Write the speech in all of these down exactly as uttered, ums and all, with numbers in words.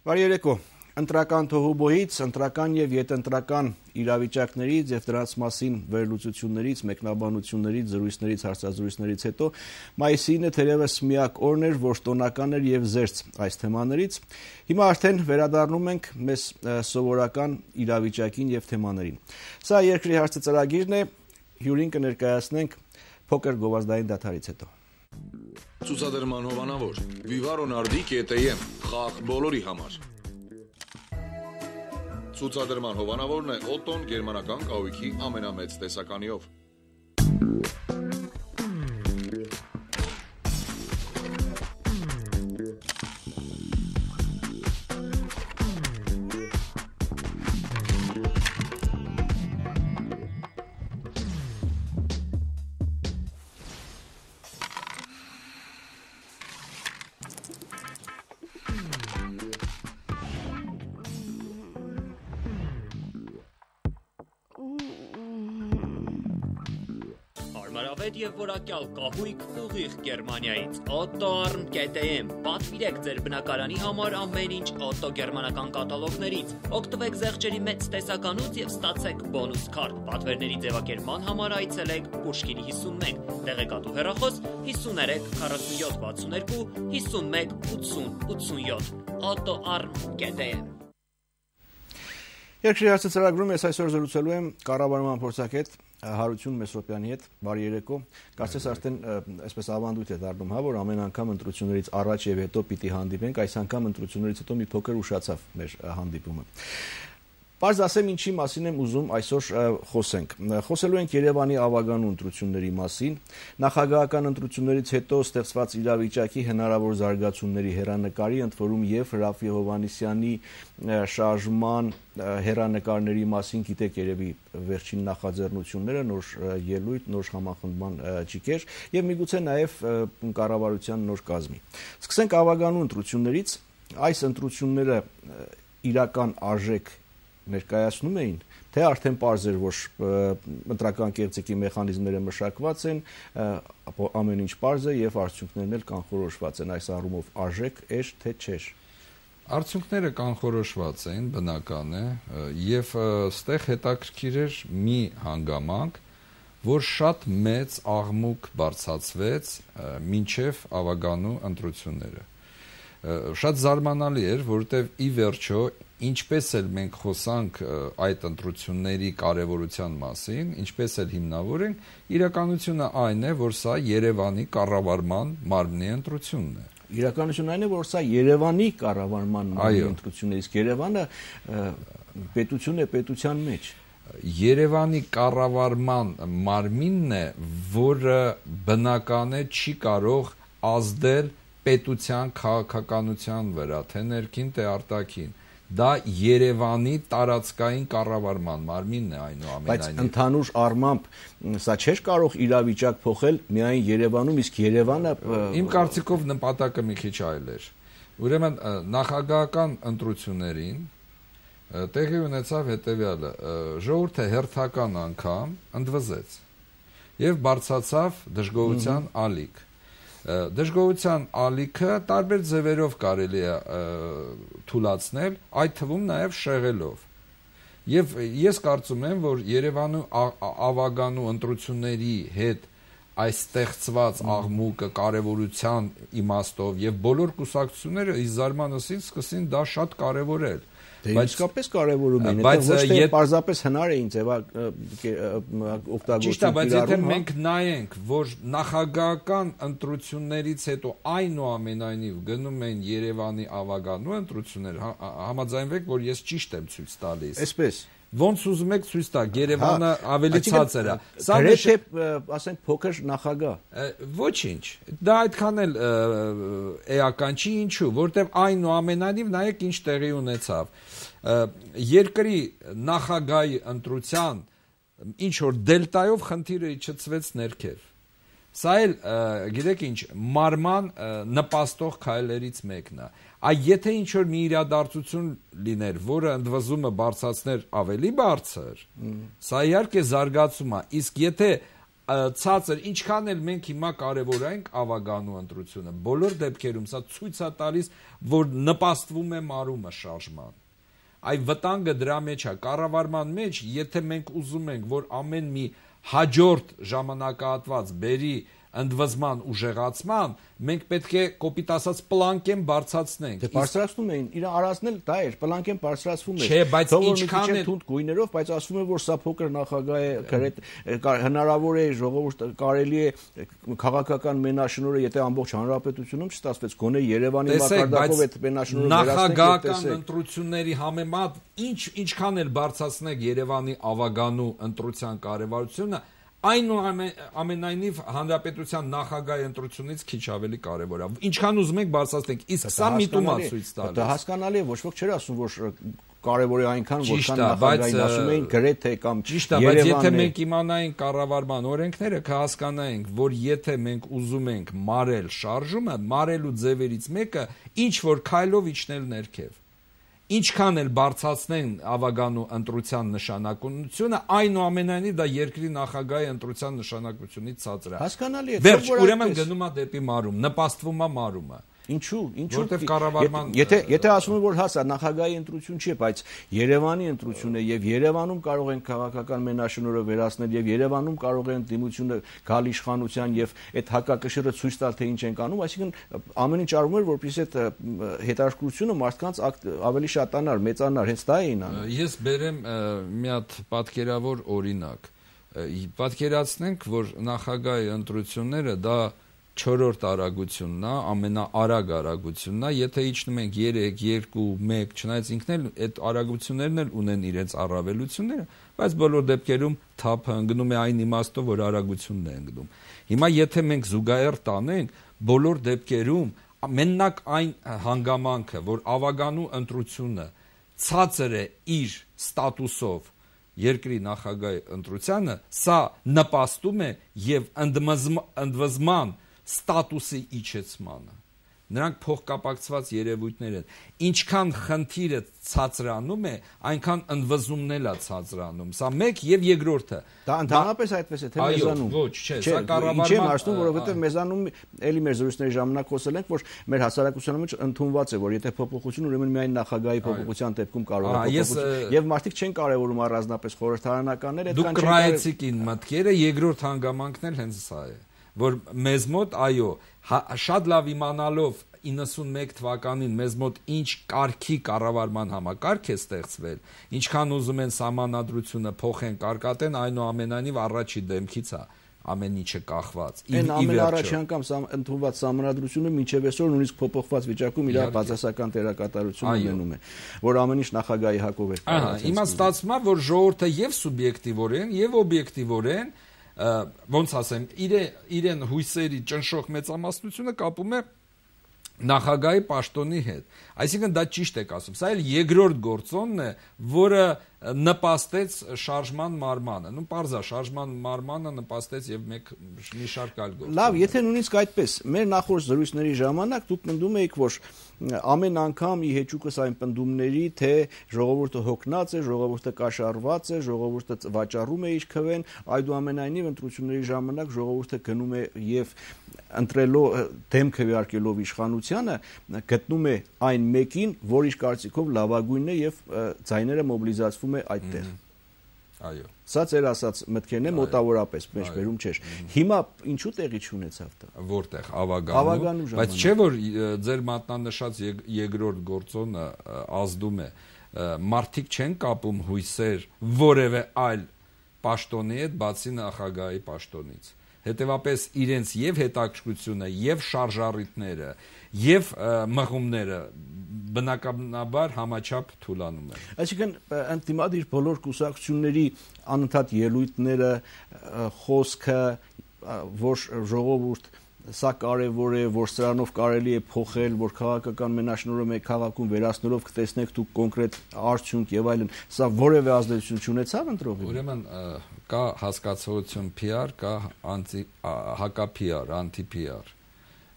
Բարի երեկո, ընտրական թոհուբոհից, ընտրական և յետընտրական իրավիճակներից և դրանց մասին վերլուծություններից, մեկնաբանություններից, զրույցներից, հարցազրույցներից հետո մայիսինը թերևս միակ օրն էր, որ տոնական էր և զերծ այս թեմաներից։ Հիմա արդեն վերադառնում ենք մեզ սովորական իրավիճակին և թեմաներին։ Սա երկրի հարցը ծրագիրն է, հյուրին կներկայացնենք փոքր գովազդային դադարից հետո։ Ցուցադրման հովանավոր Վիվարո Նարդի կետեյեմ խաղ բոլորի համար։ Ցուցադրման հովանավորն է Օտոն գերմանական կահույքի ամենամեծ տեսականիով։ Հարմարավետ և որակյալ կահույք ուղիղ Գերմանիայից։ Օտո Արմ կետեյեմ։ Պատվիրեք ձեր բնակարանի համար ամեն ինչ օտո գերմանական կատալոգներից։ Օգտվեք զեղչերի մեծ տեսականուց և ստացեք բոնուս քարտ։ Պատվերների ձևակերպման համար այցելեք Պուշկինի հիսունմեկ, տեղեկատու հեռախոս հիսուներեք քառասունյոթ վաթսուններկու հիսունմեկ ութսուն ութսունյոթ։ Օտո Արմ կետեյեմ։ Երկրի հարցը ծրագրում ես այսօր զրուցելու եմ կառավարման փորձագետ Հարություն Մեսրոպյանի հետ։ Բարի երեկո։ Կարծես արդեն այսպես ավանդույթ է դառնում, հա, որ ամեն անգամ ընտրություններից առաջ եւ հետո պիտի հանդիպենք, այս անգամ ընտրություններից հետո մի փոքր ուշացավ մեր հանդիպումը։ Պարզ ասեմ ինչի մասին եմ ուզում այսօր խոսենք։ Խոսելու ենք Երևանի ավագանու ընտրությունների մասին, նախագահական ընտրություններից հետո ստեղծված իրավիճակի հնարավոր զարգացումների հեռանկարի, ընդ որում եւ Ռաֆի Հովհաննիսյանի շարժման հեռանկարների մասին գիտեք երևի վերջին նախաձեռնությունները, նոր ելույթ, նոր համախմբման ճիկեր եւ միգուցե նաեւ կառավարության նոր կազմի։ Սկսենք ավագանու ընտրություններից, այս ընտրությունները իրական արժեք ներկայացնում էին, թե արդեն պարզ էր, որ ընտրական կեղծիքի մեխանիզմները մշակված են, ամեն ինչ պարզ է եւ արդյունքներն էլ կանխորոշված են, այս առումով արժեք էր, թե չէր։ Արդյունքները կանխորոշված էին, բնական է, եւ ստեղ հետաքրքիր էր մի հանգամանք, որ շատ մեծ աղմուկ բարձրացվեց մինչեւ ավագանու ընտրությունները։ Շատ զարմանալի էր, որովհետև ի վերջո, ինչպես էլ մենք խոսանք այդ ընտրությունների կարևորության մասին, ինչպես էլ հիմնավորենք, իրականությունը այն է, որ սա Երևանի կառավարման մարմնի ընտրությունն է։ Իրականությունն այն է, որ սա Երևանի կառավարման մարմնի ընտրությունն է, իսկ Երևանը պետություն է պետության մեջ։ Երևանի կառավարման մարմինն է, որը բնական է չի կարող ազդել պետության քաղաքականության վրա, թե ներքին, թե արտաքին։ Դա Երևանի տարածքային կառավարման մարմինն է այնուամենայնիվ։ Բայց ընդհանուր առմամբ սա չէր կարող իրավիճակ փոխել միայն Երևանում, իսկ Երևանը իմ կարծիքով նպատակը մի քիչ այլ էր։ Ուրեմն նախագահական ընտրություններին տեղի ունեցավ հետևյալը. ժողովուրդը հերթական անգամ ընդվզեց եւ բարձրացավ դժգոհության ալիք։ Դժգոհության ալիքը տարբեր ձևերով կարելի է թույլատրել, այդ թվում նաև շեղելով։ Եվ ես կարծում եմ, որ Երևանի ավագանու ընտրությունների հետ այս ստեղծված աղմուկը կարևորության իմաստով եւ բոլոր կուսակցությունները իս զարմանալից սկսին դա շատ կարևորել։ Բայց իսկապես կարևորում են, բայց ոչ թե պարզապես հնար էին ձևա օգտագործում։ Ճիշտ է, բայց եթե մենք նայենք, որ նախագահական ընտրություններից հետո այնուամենայնիվ գնում են Երևանի ավագանու ընտրություններ, համաձայնվեք, որ ես ճիշտ եմ ցույց տալիս։ Այսպես Ոնց ուզում եք ցույց տա, Երևանը ավելի ցածր է։ Սա գրեթե, ասենք, փոքր նախագահ։ Ոչինչ, դա այդքան էլ էական չի, ինչու, որտեղ այնուամենայնիվ նայեք ինչ տեղի ունեցավ։ Երկրի նախագահի ընտրության ինչ որ դելտայով խնդիրը իջեցվեց ներքև։ Սա էլ, գիտեք ինչ, մարման նպաստող քայլերից մեկն է։ Այ եթե ինչ-որ մի իրադարձություն լիներ, որը ընդվզումը բարձրացներ ավելի բարձր, սա իհարկե զարգացում է, իսկ եթե ցածր, ինչքան էլ մենք հիմա կարևորենք ավագանու ընտրությունը, բոլոր դեպքերում սա ցույց է տալիս, որ նպաստվում է մարումը շարժման։ Այ վտանգը դրա մեջ է, կառավարման մեջ, եթե մենք ուզում ենք, որ ամեն մի հաջորդ ժամանակահատված բերի ընդվզման ուժեղացման, մենք պետք է կոպիտ ասած պլանկեն բարձրացնենք։ Դե բարձրացնում էին, իր արածն էլ դա էր, պլանկեն բարձրացվում էր։ Չէ, բայց ինչքան է թունդ գույներով, բայց ասում են, որ սա փոքր նախագահ է, գրետ հնարավոր է ժողովուրդ կարելի է քաղաքական մենաշնորհը, եթե ամբողջ հանրապետությունում չստացվեց, գոնե Երևանի մակարդակով այդ մենաշնորհը նախագահական ընտրությունների համեմատ ինչ ինչքան էլ բարձրացնեք Երևանի ավագանու ընտրության կարևորությունը, այնուամենայնիվ հանրապետության նախագահի ընտրությունից քիչ ավելի կարևոր է։ Ինչքան ուզում եք բարձրացնենք, իսկ սա միտում է ցույց տալիս։ Դա հասկանալի է, ոչ ոք չէր ասում, որ կարևոր է այնքան, որքան նախագահին ասում էին գրեթե կամ ճիշտ է, բայց եթե մենք իմանայինք կառավարման օրենքները, կհասկանայինք, որ եթե մենք ուզում ենք մարել շարժումը, մարելու ձևերից մեկը ինչ որ քայլով իջնել ներքև։ Ինչքան էլ բարձրացնեն ավագանու ընտրության նշանակությունը, այնուամենայնիվ դա երկրի նախագահի ընտրության նշանակությունից ցածր է։ Հասկանալի է։ Վերջ, ուրեմն գնում է դեպի մարում, նպաստվում է մարումը։ Ինչու, ինչու որտեղ կառավարման եթե եթե ասում են որ հասա նախագահի ընտրություն չի, բայց Երևանի ընտրություն է եւ Երևանում կարող են քաղաքական մենաշնորհը վերացնել եւ Երևանում կարող են դիմությունը գալ իշխանության եւ այդ հակակշիռը ցույց տալ թե ինչ են անում, այսինքն ամեն ինչ արվում էր որպեսզի այդ հետաքրքրությունը մարդկանց ավելի շատանար, մեծանար, հենց դա էին անում։ Ես բերեմ մի հատ պատկերավոր օրինակ։ Պատկերացնենք, որ նախագահի ընտրությունները դա չորրորդ արագությունն է, ամենաարագ արագությունն է, եթե իջնում ենք երեք, երկու, մեկ, չնայած ինքն էլ այդ արագություններն էլ ունեն իրենց առավելությունները, բայց բոլոր դեպքերում թափը ընկնում է այն իմաստով, որ արագությունն է ընկնում։ Հիմա եթե մենք զուգահեռ տանենք, բոլոր դեպքերում մենակ այն հանգամանքը, որ ավագանու ընտրությունը ցածր է իր ստատուսով երկրի նախագահի ընտրությանը, սա նպաստում է եւ ընդվզման ստատուսի իջեցմանը։ Նրանք փոխկապակցված երևույթներ են։ Ինչքան խնդիրը ցածրանում է, այնքան ընդվզումն էլ է ցածրանում։ Սա մեկ եւ երկրորդը։ Դա ընդհանրապես այդպես է, թե մեզանում։ Այո, ոչ, չէ, սա կառավարման։ Ինչի՞ եմ ասում, որովհետեւ մեզանում էլի մեր զրույցների ժամանակ խոսել ենք, որ մեր հասարակության մեջ ընդունված է, որ եթե փոփոխություն, ուրեմն միայն նախագահի փոփոխության դեպքում կարող է փոփոխություն։ Եվ մարդիկ չեն կարևորում առանձնապես խորհրդարանականներ, այդքան չեն։ Դուք կրայեցիք ին մտքերը, երկրորդ հանգամանքն էլ հենց սա է, որ մեզ մոտ, այո, շատ լավ իմանալով իննսունմեկ թվականին մեզ մոտ ինչ կարգի կառավարման համակարգ է ստեղծվել, ինչքան ուզում են սահմանադրությունը փոխեն, կարկատեն, այնուամենայնիվ առաջի դեմքից է ամեն ինչը կախված։ Այն ամենաառաջի անգամ ընդունված սահմանադրությունը մինչև այսօր նույնիսկ փոփոխված վիճակում իր բացասական դերակատարություն ունենում է, որ ամեն ինչ նախագահի հակով էր։ Ահա, հիմա ստացվում է, որ ժողովուրդը եւ սուբյեկտիվորեն, եւ օբյեկտիվորեն ոնց ասեմ, իրեն հույսերի ճնշող մեծամասնությունը կապում է նախագահի պաշտոնի հետ։ Այսինքն դա ճիշտ եք ասում։ Սա էլ երկրորդ գործոնն է, որը նպաստեց շարժման մարմանը։ Նու պարզ է, շարժման մարմանը նպաստեց եւ մեկ մի շարք այլ գործոն։ Լավ, եթե նույնիսկ այդպես, մեր նախորդ զրույցների ժամանակ դուք պնդում էիք, որ ամեն անգամ ի հեճուկս այն պնդումների, թե ժողովուրդը հոգնած է, ժողովուրդը կաշառված է, ժողովուրդը վաճառում է իր քվեն, այդուամենայնիվ ընտրությունների ժամանակ ժողովուրդը գնում է եւ ընտրելով դեմքը վարկելով իշխանությանը, գտնում է այն մեկին, որ իր կարծիքով լավագույնն է եւ ձայները մոբիլիզացվում է այդտեղ։ Այո։ Սա ձեր ասած մտքերն է մոտավորապես մեջ բերում չէր։ Հիմա ինչու տեղի չունեցավ դա։ Որտեղ ավագանու, բայց չէ որ ձեր մատնանշած երկրորդ գործոնը ազդում է, մարդիկ չեն կապում հույսեր որևէ այլ պաշտոնի հետ, բացի նախագահի պաշտոնից։ Հետևապես իրենց եւ հետաքրքրությունը, եւ շարժառիթները, եւ մղումները բնականաբար համաչափ թուլանում են։ Այսինքն ընդդիմադիր բոլոր կուսակցությունների անընդհատ ելույթները, խոսքը, որ ժողովուրդ սա կարևոր է, որ սրանով կարելի է փոխել, որ քաղաքական մենաշնորհը մեկ քաղաքում վերացնելով կտեսնեք դուք կոնկրետ արդյունք եւ այլն, սա որևէ ազդեցություն չունեցավ ընտրողին։ Ուրեմն կա հասկացողություն P R, կա անտի հակա P R, անտի P R։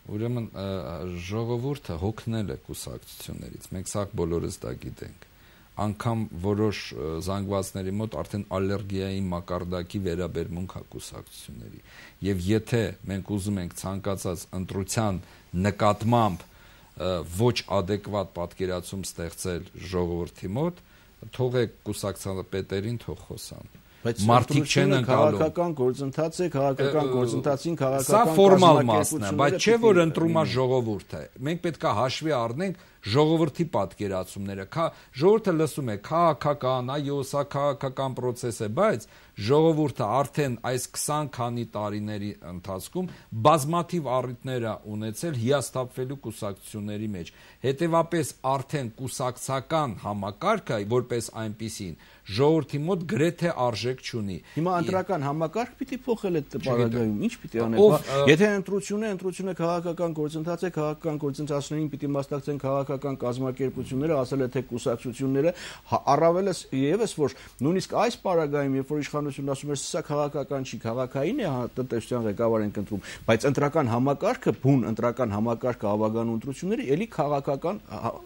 Ուրեմն ժողովուրդը հոգնել է կուսակցություններից, մենք սա բոլորս դա գիտենք։ անգամ որոշ զանգվածների մոտ արդեն ալերգիայի մակարդակի վերաբերմունք հա կուսակցությունների եւ եթե մենք ուզում ենք ցանկացած ընտրության նկատմամբ ոչ adekvat պատկերացում ստեղծել ժողովրդի մոտ թողեք կուսակցապետերին թող խոսան մարդիկ չեն ընկալում քաղաքական գործընթաց է քաղաքական գործընթացին քաղաքական սա ֆորմալ մասն է բայց չէ որ ընտրում է ժողովուրդը մենք պետք է հաշվի առնենք ժողովրդի պատկերացումները ժողովուրդը լսում է քաղաքական այո սա քաղաքական process է բայց ժողովուրդը արդեն այս քսան քանի տարիների ընթացքում բազմաթիվ առիթներ է ունեցել հիասթափվելու կուսակցությունների մեջ հետևապես արդեն կուսակցական համակարգը որպես այնպիսին ժողովրդի մոտ գրեթե արժեք չունի հիմա ընտրական համակարգ պիտի փոխել այդ բaragայում ինչ պիտի անել եթե ընտրություն է ընտրությունը քաղաքական գործընթաց է քաղաքական գործընթացներին պիտի մասնակցեն քաղաքական կազմակերպությունները ասել է թե կուսակցությունները առավելս եւս որ նույնիսկ այս բaragայում երբ որ իշխանությունն ասում է սա քաղաքական չի քաղաքային է տնտեսության ղեկավար ենք ընտրում բայց ընտրական համակարգը բուն ընտրական համակարգը ավագանու ընտրությունները ելի քաղաքական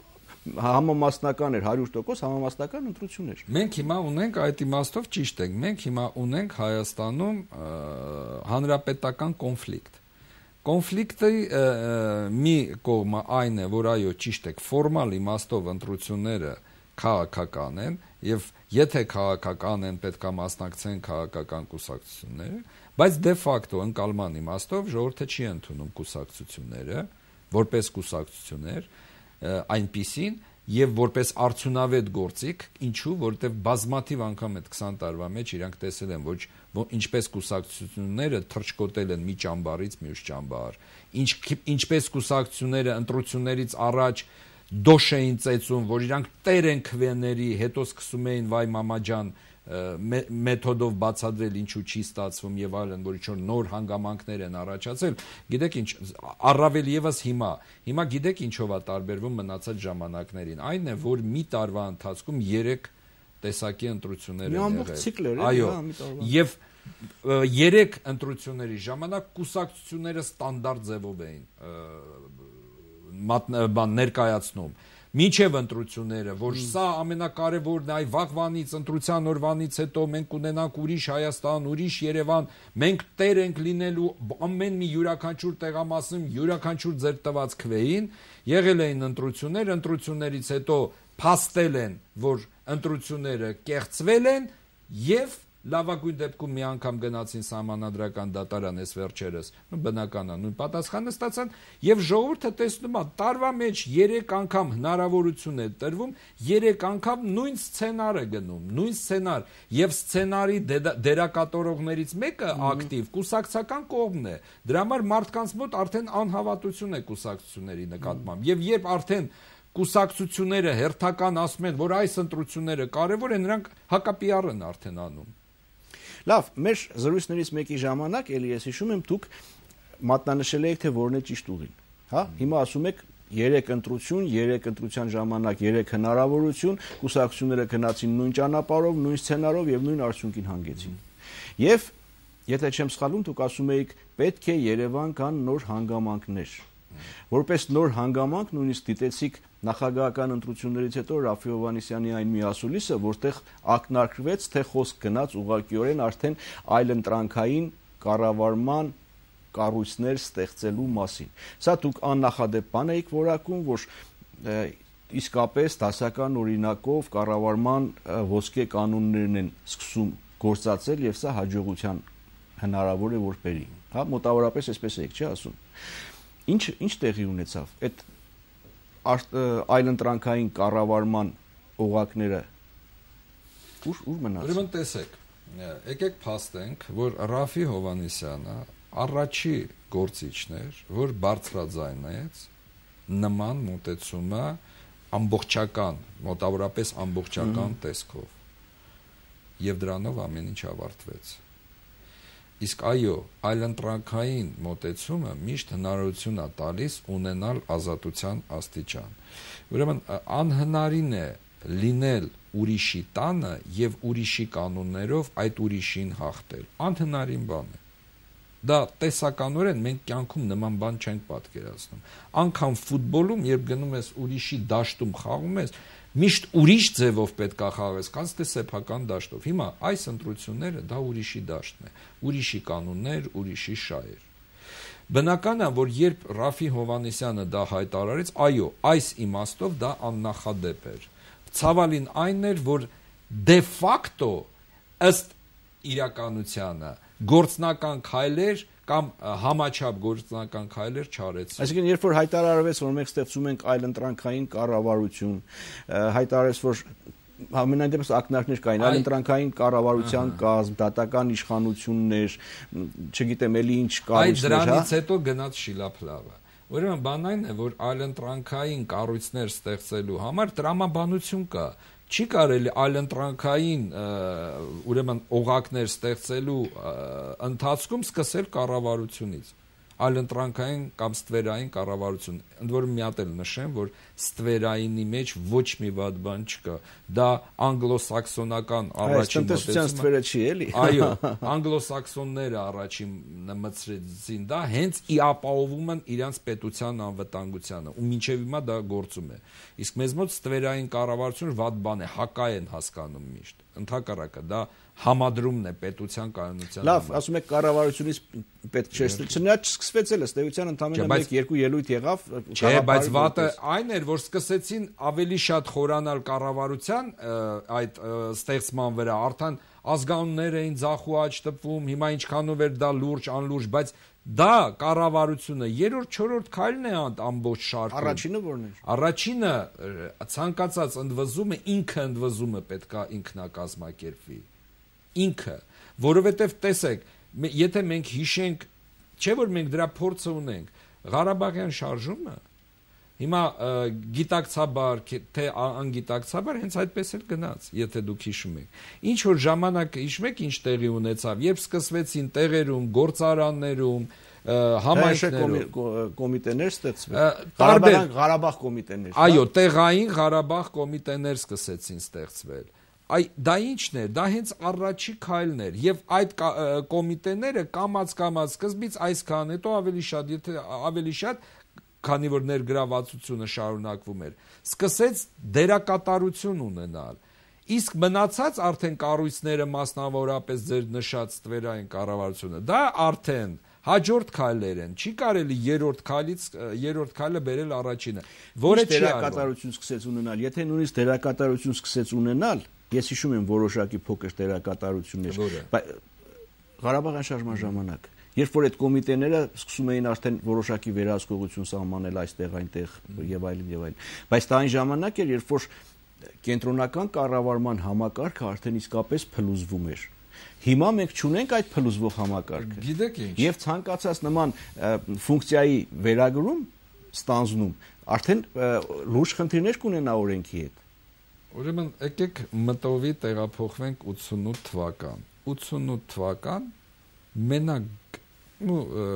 համամասնական էր հարյուր տոկոս համամասնական ընտրություն էր մենք հիմա ունենք այդ իմաստով ճիշտ ենք մենք հիմա ունենք Հայաստանում հանրապետական կոնֆլիկտ կոնֆլիկտի մի կողմը այն է որ այո ճիշտ եք ֆորմալ իմաստով ընտրությունները քաղաքական են եւ եթե քաղաքական են պետք է մասնակցեն քաղաքական կուսակցությունները բայց դե ֆակտո ընկալման իմաստով ժողովուրդը չի ընդունում կուսակցությունները որպես կուսակցություններ այնպիսին եւ որպես արդյունավետ գործիք ինչու որտեվ բազմաթիվ անգամ այդ քսան տարվա մեջ իրանք տեսել են ոչ ինչպես կուսակցությունները թրջկոտել են մի ճամբարից մյուս ճամբար ինչ ինչպես կուսակցությունները ընտրություններից առաջ դոշ էին ծեծում որ իրանք տեր են քվեների հետո սկսում էին վայ մամա ջան մեթոդով բացադրել ինչու չի ստացվում եւ այլն որ ինչ-որ նոր հանգամանքներ են առաջացել գիտեք ինչ առավել եւս հիմա հիմա գիտեք ինչով է տարբերվում մնացած ժամանակներին այն է որ մի տարվա ընթացքում երեք տեսակի ընտրություններ են եղել այո եւ երեք ընտրությունների ժամանակ կուսակցությունները ստանդարտ ձևով էին բան ներկայացնում Մինչև ընտրությունները, որ սա ամենակարևորն է, այ վաղվանից ընտրության օրվանից հետո մենք կունենանք ուրիշ Հայաստան, ուրիշ Երևան, մենք տեր ենք լինելու ամեն մի յուրաքանչյուր տեղամասում, յուրաքանչյուր ձեր տված քվեին, եղել էին ընտրություններ, ընտրություններից հետո փաստել են, որ ընտրությունները կեղծվել են եւ լավագույն դեպքում մի անգամ գնացին սահմանադրական դատարան էս վերջերս, նո բնական է, նույն պատասխանը ստացան եւ ժողովուրդը տեսնում է տարվա մեջ երեք անգամ հնարավորություն է տրվում, երեք անգամ նույն սցենարը գնում, նույն սցենար եւ սցենարի դերակատարողներից մեկը ակտիվ կուսակցական կողմն է։ Դրա համար մարդկանց մոտ արդեն անհավատություն է կուսակցությունների նկատմամբ եւ երբ արդեն կուսակցությունները հերթական ասում են, որ այս ընտրությունները կարևոր են, նրանք հակապիար են արդեն անում։ Լավ, մեր զրույցներից մեկի ժամանակ, էլի ես հիշում եմ, դուք մատնանշել եք, թե որն է ճիշտ ուղին։ Հա, հիմա ասում եք երեք ընտրություն, երեք ընտրության ժամանակ երեք հնարավորություն, կուսակցությունները գնացին նույն ճանապարհով, նույն սցենարով եւ նույն արդյունքին հանգեցին։ Եվ եթե չեմ սխալվում, դուք ասում եք, պետք է Երևան կան նոր հանգամանքներ։ Որպես նոր հանգամանք նույնիսկ դիտեցիք նախագահական ընտրություններից հետո Ռաֆի Հովհաննիսյանի այն մի ասուլիսը, որտեղ ակնարկվեց, թե խոսք գնաց ուղղակիորեն արդեն այլընտրանքային կառավարման կառույցներ ստեղծելու մասին։ Սա դուք աննախադեպ բան եք որակում, որ իսկապես դասական օրինակով կառավարման ոսկե կանոններն են սկսում գործածել եւ սա հաջողության հնարավոր է որ բերի։ Հա, մոտավորապես այսպես եք, չէ՞ ասում։ Ինչ ինչ տեղի ունեցավ։ Այդ այլընտրանքային կառավարման օղակները ուր ուր մնաց։ Ուրեմն տեսեք, եկեք փաստենք, որ Ռաֆի Հովհաննիսյանը առաջի գործիչն էր, որ բարձրաձայնեց նման մոտեցումը ամբողջական, մոտավորապես ամբողջական տեսքով։ Եվ դրանով ամեն ինչ ավարտվեց։ Իսկ այո, այլընտրանքային մոտեցումը միշտ հնարավորություն է տալիս ունենալ ազատության աստիճան։ Ուրեմն անհնարին է լինել ուրիշի տանը եւ ուրիշի կանոններով այդ ուրիշին հաղթել։ Անհնարին բան է։ Դա տեսականորեն մենք կյանքում նման բան չենք պատկերացնում։ Անկամ ֆուտբոլում, երբ գնում ես ուրիշի դաշտում խաղում ես, միշտ ուրիշ ձևով պետք է խաղես, կանց թե սեփական դաշտով։ Հիմա այս ընտրությունները դա ուրիշի դաշտն է, ուրիշի կանոններ, ուրիշի շահեր։ Բնական է, որ երբ Ռաֆի Հովհաննիսյանը դա հայտարարեց, այո, այս իմաստով դա աննախադեպ էր։ Ցավալին այն էր, որ դե ֆակտո ըստ իրականությանը գործնական քայլեր կամ համաչափ գործնական քայլեր չարեցին։ Այսինքն, երբ որ հայտարարվեց, որ մենք ստեղծում ենք այլընտրանքային կառավարություն, հայտարարեց, որ ամենայն դեպս ակնարկներ կային, այլընտրանքային կառավարության կազմ, դատական իշխանություններ, չգիտեմ էլի ինչ կառույցներ, հա։ Այդ դրանից հետո գնաց շիլափլավը։ Ուրեմն բանն այն է, որ այլընտրանքային կառույցներ ստեղծելու համար տրամաբանություն կա։ Չի կարելի այլընտրանքային ուրեմն օղակներ ստեղծելու ընթացքում սկսել կառավարությունից, այլընտրանքային կամ ստվերային կառավարություն։ Ընդ որում մի հատ էլ նշեմ, որ ստվերայինի մեջ ոչ մի վատ բան չկա։ Դա անգլոսաքսոնական առաջին տնտեսության ստվերը չի էլի։ Այո, անգլոսաքսոնները առաջին մտցրեցին դա, հենց ի ապահովում են իրանց պետության անվտանգությանը, ու մինչև հիմա դա գործում է։ Իսկ մեզ մոտ ստվերային կառավարությունը վատ բան է, հակա են հասկանում միշտ։ Ընդհակառակը դա համադրումն է պետության կայունության։ Լավ, ասում եք կառավարությունից պետք չէ չնայած չսկսվեց էլ ըստ էության ընդամենը մեկ-երկու ելույթ եղավ։ Չէ, բայց վատը այն էր, որ սկսեցին ավելի շատ խորանալ կառավարության այդ ստեղծման վրա, արդեն ազգանուններ էին ձախ ու աջ տպվում, հիմա ինչքանով էր դա լուրջ, անլուրջ, բայց դա կառավարությունը երրորդ, չորրորդ քայլն է ամբողջ շարքում։ Առաջինը ո՞րն էր։ Առաջինը ցանկացած ընդվզումը, ինքը ընդվզումը պետքա ինքնակազմակերպվի։ Ինքը, որովհետև տեսեք, եթե մենք հիշենք, չէ որ մենք դրա փորձը ունենք, Ղարաբաղյան շարժումը հիմա գիտակցաբար, թե անգիտակցաբար հենց այդպես էլ գնաց, եթե դուք հիշում եք։ Ինչ որ ժամանակ հիշում եք ինչ տեղի ունեցավ, երբ սկսվեցին տեղերում, գործարաններում, համայնքներում կոմիտեներ ստեղծվել, Ղարաբաղ կոմիտեներ։ Այո, տեղային Ղարաբաղ կոմիտեներ սկսեցին ստեղծվել։ Այ դա ինչն էր, դա հենց առաջի քայլն էր, եւ այդ կոմիտեները կամած-կամած սկզբից այսքան, հետո ավելի շատ, եթե ավելի շատ, քանի որ ներգրավվածությունը շարունակվում էր, սկսեց դերակատարություն ունենալ։ Իսկ մնացած արդեն կառույցները, մասնավորապես ձեր նշած ստվերային կառավարությունը, դա արդեն հաջորդ քայլեր են, չի կարելի երրորդ քայլից երրորդ քայլը բերել առաջինը, որը չի դերակատարություն սկսեց ունենալ, եթե նույնիսկ դերակատարություն սկսեց ունենալ, ես հիշում եմ որոշակի փոքր դերակատարություններ, Ղարաբաղյան շարժման ժամանակ, երբ որ այդ կոմիտեները սկսում էին արդեն որոշակի վերահսկողություն սահմանել այստեղ, այնտեղ եւ այլն եւ այլն, բայց դա այն ժամանակ էր, երբ որ կենտրոնական կառավարման համակարգը արդեն իսկապես փլուզվում էր։ Հիմա մենք չունենք այդ փլուզվող համակարգը։ Գիտեք ինչ։ Եվ ցանկացած նման ֆունկցիայի վերագրում ստանձնում արդեն լուրջ խնդիրներ կունենա օրենքի հետ։ Ուրեմն եկեք մտովի տեղափոխվենք ութսունութ թվական։ ութսունութ թվական մենակ ու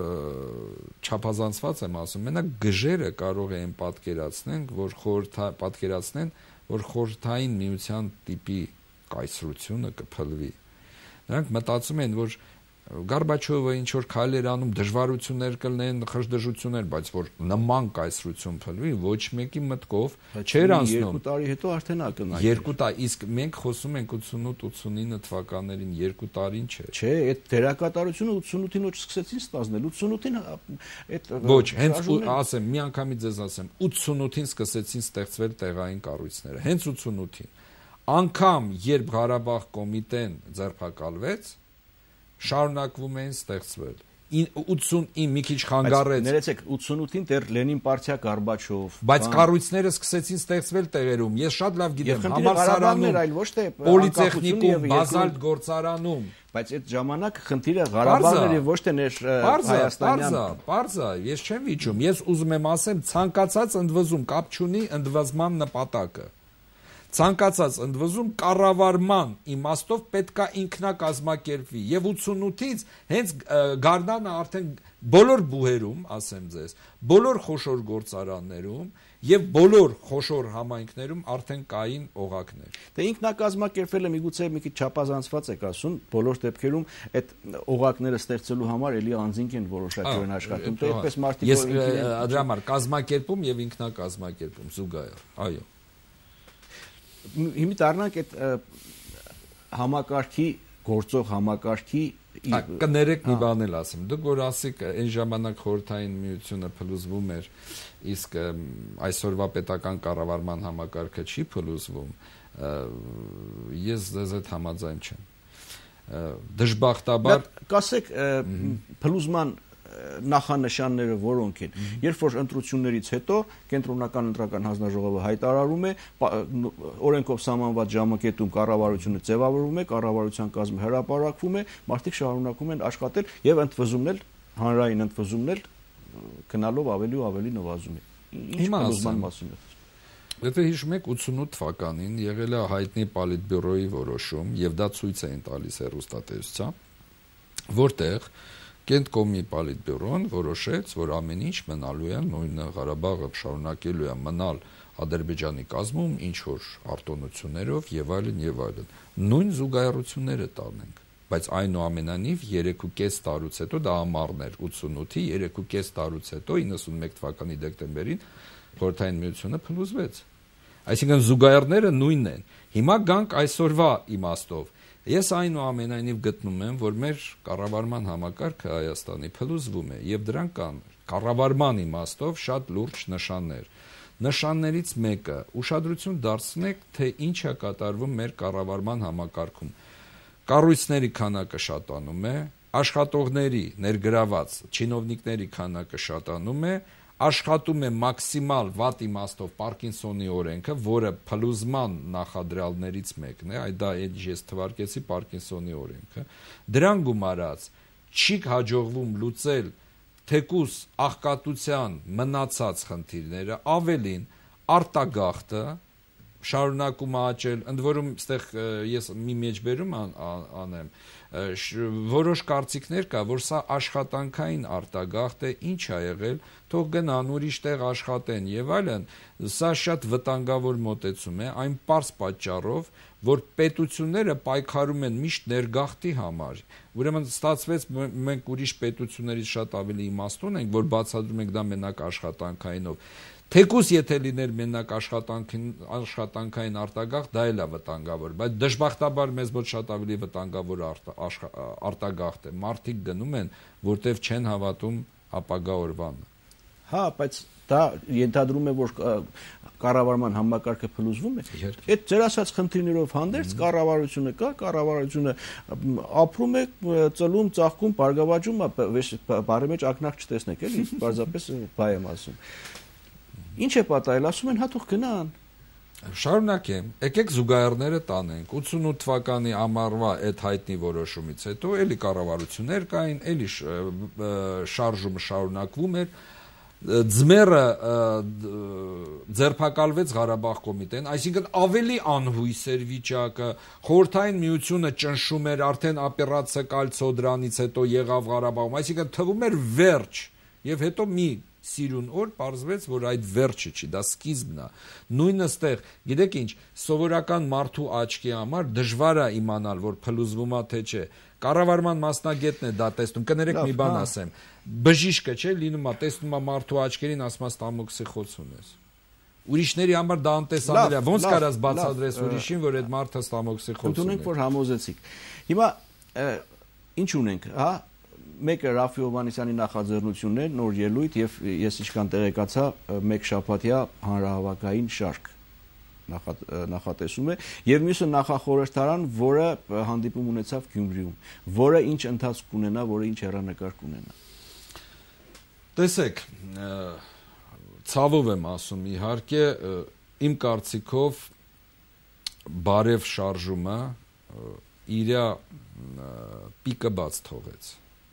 չափազանցված եմ ասում, մենակ գժերը կարող էին պատկերացնեն, որ խորհրդա պատկերացնեն, որ խորհրդային միության տիպի կայսրությունը կփլվի։ Նրանք մտածում են, որ Գորբաչովը ինչ որ քայլեր անում, դժվարություններ կլինեն, խժդժություններ, բայց որ նման կայսրություն փլվի, ոչ մեկի մտքով չէր անցնում։ Երկու տարի հետո արդեն ակնհայտ։ Երկու տարի, իսկ մենք խոսում ենք ութսունութ ութսունինը թվականներին, երկու տարին չէ։ Չէ, այդ դերակատարությունը ութսունութին ոչ սկսեցին ստանձնել, ութսունութին այդ Ոչ, հենց ասեմ, մի անգամից ձեզ ասեմ, ութսունութին սկսեցին ստեղծվել տեղային կառույցները, հենց ութսունութին։ Անկամ երբ Ղարաբաղ կոմիտեն ձերբակալվեց, շարունակվում էին ստեղծվել։ ութսունինը մի քիչ խանգարեց։ Ներեցեք, ութսունութին դեռ Լենին պարտիա Գորբաչով։ Բայց կառույցները սկսեցին ստեղծվել տեղերում։ Ես շատ լավ գիտեմ, համալսարանում, այլ ոչ թե պոլիտեխնիկում, բազալտ գործարանում։ Բայց այդ ժամանակ խնդիրը Ղարաբաղն էր եւ ոչ թե ներ Հայաստանյան։ Պարզա, ես չեմ վիճում։ Ես ուզում եմ ասեմ, ցանկացած ընդվզում կապ չունի ընդվզման նպատակը։ Ցանկացած ընդվզում կառավարման իմաստով պետքա ինքնակազմակերպվի եւ ութսունութից հենց Գարնանը արդեն բոլոր բուհերում, ասեմ ձեզ, բոլոր խոշոր գործարաններում եւ բոլոր խոշոր համայնքներում արդեն կային օղակներ։ Դե ինքնակազմակերպելը միգուցե մի քիչ չափազանցված եք ասում, բոլոր դեպքերում այդ օղակները ստեղծելու համար էլի անձինք են որոշակիորեն աշխատում, թե այդպես մարդիկ Ես դրա համար կազմակերպում եւ ինքնակազմակերպում զուգահեռ, այո։ Հիմա դառնանք այդ համակարգի գործող համակարգի կներեք մի բան էլ ասեմ։ Դուք որ ասիք այն ժամանակ խորհրդային միությունը փլուզվում էր, իսկ այսօրվա պետական կառավարման համակարգը չի փլուզվում, ես ձեզ հետ համաձայն չեմ։ Դժբախտաբար կասեք փլուզման նախանշանները որոնք են։ Երբ որ ընտրություններից հետո կենտրոնական ընտրական հանձնաժողովը հայտարարում է, օրենքով սահմանված ժամկետում կառավարությունը ձևավորվում է, կառավարության կազմը հրապարակվում է, մարդիկ շարունակում են աշխատել եւ ընդվզումն էլ, հանրային ընդվզումն էլ գնալով ավելի ու ավելի նվազում է։ Ինչ փլուզման մասին է։ Եթե հիշում եք ութսունութ թվականին եղել է հայտնի Պոլիտբյուրոյի որոշում եւ դա ցույց էին տալիս հեռուստատեսությամբ, որտեղ Կենտկոմի Պոլիտբյուրոն որոշեց, որ ամեն ինչ մնալու է, նույնը Ղարաբաղը շարունակելու է մնալ Ադրբեջանի կազմում, ինչ որ արտոնություններով եւ այլն եւ այլն։ Նույն զուգահեռությունները տանենք, բայց այնուամենայնիվ երեք ու կես տարուց հետո դա ամառներ ութսունութի երեք ու կես տարուց հետո իննսունմեկ թվականի դեկտեմբերին Խորհրդային միությունը փլուզվեց։ Այսինքն զուգահեռները նույնն են։ Հիմա գանք այսօրվա իմաստով։ Ես այնուամենայնիվ գտնում եմ, որ մեր կառավարման համակարգը Հայաստանի փլուզվում է եւ դրան կան կառավարման իմաստով շատ լուրջ նշաններ։ Նշաններից մեկը ուշադրություն դարձնեք, թե ինչ է կատարվում մեր կառավարման համակարգում։ Կառույցների քանակը շատանում է, աշխատողների ներգրաված չինովնիկների քանակը շատանում է, աշխատում է մաքսիմալ վատ իմաստով Պարկինսոնի օրենքը, որը փլուզման նախադրյալներից մեկն է, այդ դա ես թվարկեցի Պարկինսոնի օրենքը, դրան գումարած չի հաջողվում լուծել թեկուս աղքատության մնացած խնդիրները, ավելին արտագաղթը շարունակում է աճել, ընդ որում այստեղ ես մի մեջբերում անեմ, որոշ կարծիքներ կա, որ սա աշխատանքային արտագաղթ է, ինչ է եղել, թող գնան ուրիշ տեղ աշխատեն եւ այլն, սա շատ վտանգավոր մոտեցում է, այն պարզ պատճառով, որ պետությունները պայքարում են միշտ ներգաղթի համար։ Ուրեմն ստացվեց մենք ուրիշ պետություններից շատ ավելի իմաստուն ենք, որ բացատրում ենք դա մենակ աշխատանքայինով։ Թեկուս եթե լիներ մենակ աշխատանքային արտագաղթ, դա էլ է վտանգավոր, բայց դժբախտաբար մեզ ոչ շատ ավելի վտանգավոր արտագաղթ է։ Մարդիկ գնում են, որտեվ չեն հավատում ապագա օրվանը։ Հա, բայց դա ենթադրում է, որ կառավարման համակարգը փլուզվում է։ Այդ ձեր ասած խնդիրներով հանդերձ կառավարությունը կա, կառավարությունը ապրում է, ծլում, ծաղկում, բարգավաճում, բարի մեջ ակնարկ չտեսնեք, էլի, պարզապես բայ եմ ասում։ Ինչ է պատահել, ասում են հատուկ գնան։ Շարունակեմ, եկեք զուգահեռները տանենք։ ութսունութ թվականի ամառվա այդ հայտնի որոշումից հետո էլի կառավարություններ կային, էլի շարժումը շարունակվում էր։ Ձմեռը ձերբակալվեց Ղարաբաղ կոմիտեն, այսինքն ավելի անհույս էր վիճակը, խորհրդային միությունը ճնշում էր, արդեն օպերացիա Կալցո դրանից հետո եղավ Ղարաբաղում, այսինքն թվում էր վերջ, եւ հետո մի սիրուն օր պարզվեց, որ այդ վերջը չի, դա սկիզբն է։ Նույնը ստեղ, գիտեք ինչ, սովորական մարդու աչքի համար դժվար է իմանալ, որ փլուզվում է թե չէ։ Կառավարման մասնագետն է դա տեսնում, կներեք մի բան ասեմ, բժիշկը չէ, լինում է, տեսնում է մարդու աչքերին, ասում է ստամոքսի խոց ունես։ Ուրիշների համար դա անտեսանելի է, ոնց կարաս բացատրես ուրիշին, որ այդ մարդը ստամոքսի խոց ունի։ Ընդունենք, որ համոզեցիք։ Հիմա ինչ ունենք, հա, մեկը Ռաֆի Հովհաննիսյանի նախաձեռնությունն է, նոր ելույթ եւ ես ինչքան տեղեկացա, մեկ շաբաթյա հանրահավաքային շարք նախատեսում է եւ մյուսը նախախորհրդարան, որը հանդիպում ունեցավ Գյումրիում, որը ինչ ընթացք կունենա, որը ինչ հեռանկար կունենա։ Տեսեք, ցավով եմ ասում, իհարկե, իմ կարծիքով բարև շարժումը իր պիկը բաց թողեց։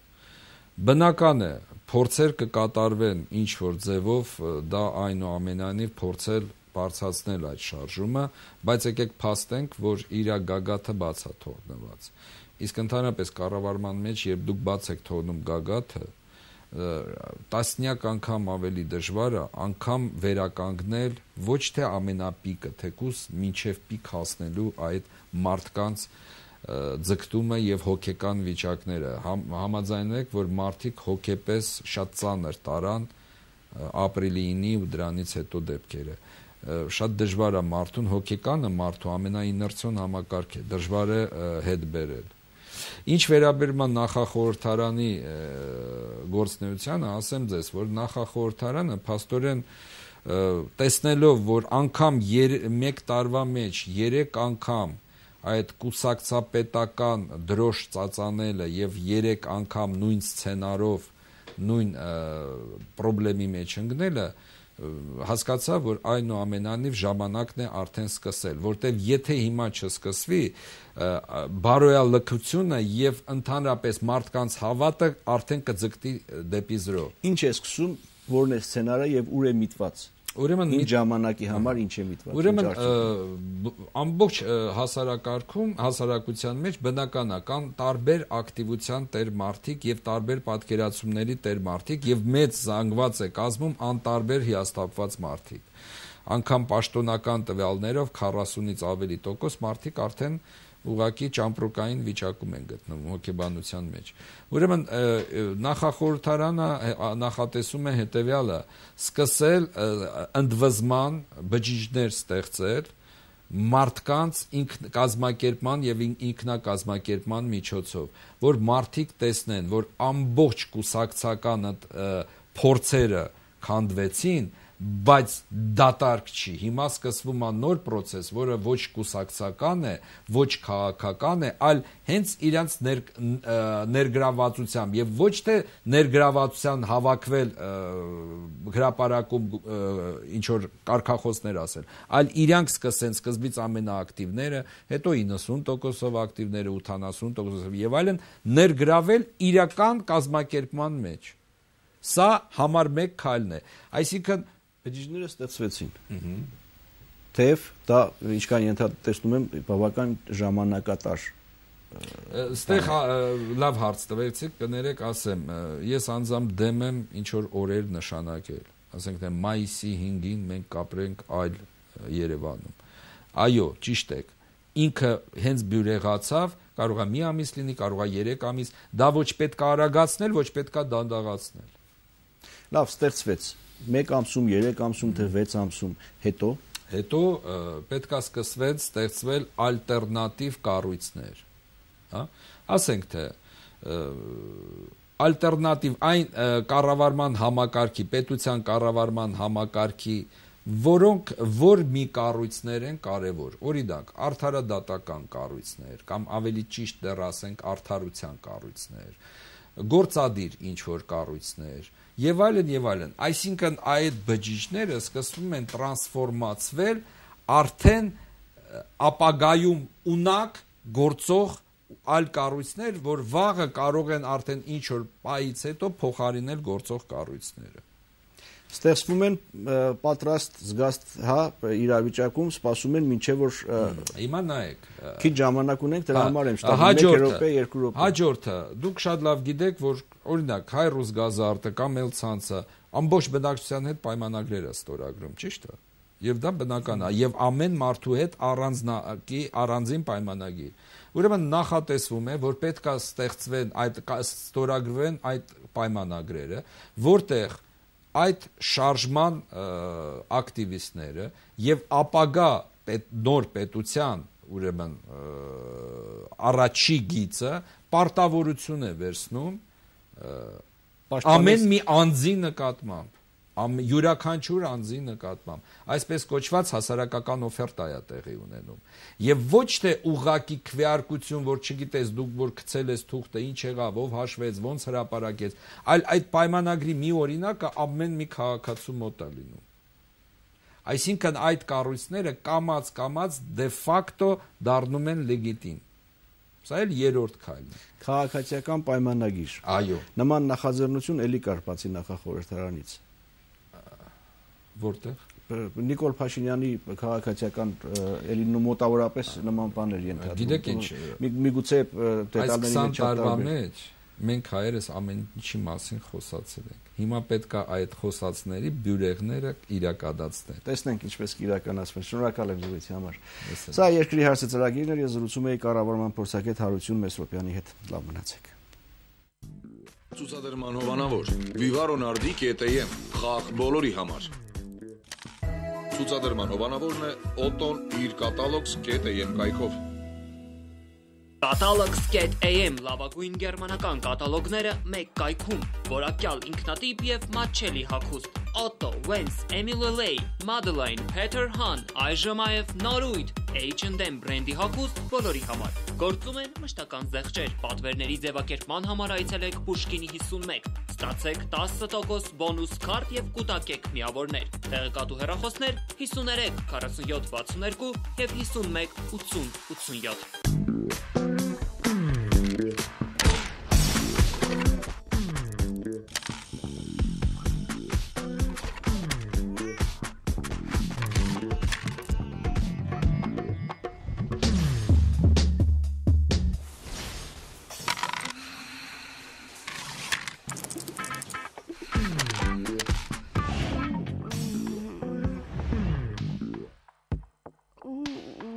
Բնական է, փորձեր կկատարվեն ինչ որ ձևով, դա այնուամենայնիվ փորձել բարձրացնել այդ շարժումը, բայց եկեք փաստենք, որ իր գագաթը բաց է թողնված։ Իսկ ընդհանրապես կառավարման մեջ, երբ դուք բաց եք թողնում գագաթը, տասնյակ անգամ ավելի դժվար է անգամ վերականգնել ոչ թե ամենապիկը, թեկուզ մինչև պիկ հասնելու այդ մարդկանց ձգտումը եւ հոգեկան վիճակները։ Համ, համաձայնեք, որ մարդիկ հոգեպես շատ ծանր տարան ապրիլի ինը ու դրանից հետո դեպքերը։ Շատ դժվար է մարդուն, հոգեկանը մարդու ամենաիներցիոն համակարգ է, դժվար է հետ բերել։ Ինչ վերաբերում է նախախորհրդարանի գործնեությանը, ասեմ ձեզ, որ նախախորհրդարանը փաստորեն տեսնելով, որ անգամ մեկ տարվա մեջ երեք անգամ այդ կուսակցապետական դրոշ ծածանելը եւ երեք անգամ նույն սցենարով, նույն խնդրի մեջ ընկնելը, հասկացա, որ այնուամենայնիվ ժամանակն է արդեն սկսել, որտեվ եթե հիմա չսկսվի, բարոյալքությունը եւ ընդհանրապես մարդկանց հավատը արդեն կձգտի դեպի զրո։ Ինչ է սկսում, որն է սցենարը եւ ուր է միտված։ Ուրեմն ինչ ժամանակի համար ինչ է միտված։ Ուրեմն ամբողջ հասարակարգում, հասարակության մեջ բնականական տարբեր ակտիվության տեր մարդիկ եւ տարբեր պատկերացումների տեր մարդիկ եւ մեծ զանգված է կազմում անտարբեր հիասթափված մարդիկ։ Անկամ պաշտոնական տվյալներով քառասունից ավելի տոկոս մարդիկ արդեն ուղղակի ճամպրուկային վիճակում են գտնվում հոգեբանության մեջ։ Ուրեմն նախախորհրդարանը նախատեսում է հետևյալը՝ սկսել ընդվզման բջիջներ ստեղծել մարդկանց կազմակերպման եւ ինքնակազմակերպման միջոցով, որ մարդիկ տեսնեն, որ ամբողջ կուսակցական փորձերը քանդվեցին, բայց դատարկ չի։ Հիմա սկսվում է նոր process, որը ոչ կուսակցական է, ոչ քաղաքական է, այլ հենց իրենց ներ, ներգրավվածությամբ եւ ոչ թե ներգրավվածության հավաքվել հրապարակում ինչ որ կարգախոսներ ասել, այլ իրանք սկսեն սկզբից ամենաակտիվները, հետո իննսուն տոկոսով ակտիվները, ութանասուն տոկոսով եւ այլն ներգրավել իրական կազմակերպման մեջ։ Սա համար մեկ քայլն է։ Այսինքն բջիջները ստեղծվեցին։ Թեև դա ինչքան ենթատեսնում եմ, բավական ժամանակատար։ Ստեղ լավ հարց տվեցիք, կներեք ասեմ, ես անձամբ դեմ եմ ինչ որ օրեր նշանակել։ Ասենք թե մայիսի հինգին մենք կապրենք այլ Երևանում։ Այո, ճիշտ եք։ Ինքը հենց բյուրեղացավ, կարող է մի ամիս լինի, կարող է երեք ամիս, դա ոչ պետք է արագացնել, ոչ պետք է դանդաղացնել։ Լավ, ստեղծվեց մեկ ամսում, երեք ամսում, թե վեց ամսում, հետո հետո պետք է սկսվեն ստեղծվել ալտերնատիվ կառույցներ, հա? Ասենք թե ալտերնատիվ այն կառավարման համակարգի, պետության կառավարման համակարգի, որոնք որ մի կառույցներ են կարևոր, օրինակ, արդարադատական կառույցներ, կամ ավելի ճիշտ դեռ ասենք արդարության կառույցներ, գործադիր ինչ որ կառույցներ, եւ այլն եւ այլն։ Այսինքն այդ բջիջները սկսվում են տրանսֆորմացվել արդեն ապագայում ունակ գործող այլ կառույցներ, որ վաղը կարող են արդեն ինչ որ պայից հետո փոխարինել գործող կառույցները։ Ստեղծվում են պատրաստ զգաստ, հա, իրավիճակում սպասում են մինչև որ հիմա նայեք քիչ ժամանակ ունենք, դրա համար եմ շտապում մեկ րոպե, երկու րոպե։ Հաջորդը, դուք շատ լավ գիտեք, որ օրինակ Հայրուս գազարտը կամ Էլցանցը ամբողջ բնակչության հետ պայմանագրեր է ստորագրում, ճիշտ է։ Եվ դա բնական է, եւ ամեն մարդու հետ առանձնակի առանձին պայմանագիր։ Ուրեմն նախատեսվում է, որ պետք է ստեղծվեն այդ ստորագրվեն այդ պայմանագրերը, որտեղ այդ շարժման ակտիվիստները եւ ապագա պետ, նոր պետության ուրեմն առաջի գիծը պարտավորություն է վերցնում ամեն մի անձի նկատմամբ, յուրաքանչյուր անձի նկատմամբ, այսպես կոչված հասարակական օֆերտա է տեղի ունենում եւ ոչ թե ուղղակի քվեարկություն, որ չգիտես դուք որ գցել ես թուղթը, ինչ եղավ, ով հաշվեց, ոնց հրապարակեց, այլ այդ պայմանագրի մի օրինակը ամեն մի քաղաքացու մոտ է լինում։ Այսինքն այդ կառույցները կամած-կամած դե ֆակտո դառնում են լեգիտիմ։ Սա էլ երրորդ քայլն է։ Քաղաքացիական պայմանագիր։ Այո։ Նման նախաձեռնություն էլի կար բացի նախախորհրդարանից։ Որտեղ Նիկոլ Փաշինյանի քաղաքացիական էլի մոտավորապես նման բաներ ենթադրում։ Գիտեք ինչ, միգուցե դետալների մեջ տարվա մեջ մենք հայերս ամեն ինչի մասին խոսացել ենք։ Հիմա պետք է այդ խոսածների բյուրեղները իրականացնել։ Տեսնենք ինչպես կիրականացվեն։ Շնորհակալ եմ զրույցի համար։ Սա երկրի հարցը ծրագիրն էր, ես զրուցում էի կառավարման փորձագետ Հարություն Մեսրոպյանի հետ։ Լավ մնացեք։ Ցուցադրման հովանավոր Vivaro Nardi կետ am խաղ բոլորի համար։ Ցուցադրման հովանավորն է Օտոն իր կատալոգս կետ am կայքով։ Catalogs կետ am լավագույն գերմանական կատալոգները մեկ կայքում, որակյալ ինքնատիպ և մատչելի հագուստ, Otto, Vans, Emile Ley, Madeline, Peter Han, այժմ նաև նորույթ H and M բրենդի հագուստ բոլորի համար։ Գործում են մշտական զեղչեր, պատվերների ձևակերպման համար այցելեք Պուշկինի հիսունմեկ, ստացեք տասը տոկոս բոնուս քարտ և կուտակեք միավորներ, տեղեկատու հեռախոսներ հիսուներեք քառասունյոթ վաթսուններկու և հիսունմեկ ութսուն ութսունյոթ։ Mm-hmm.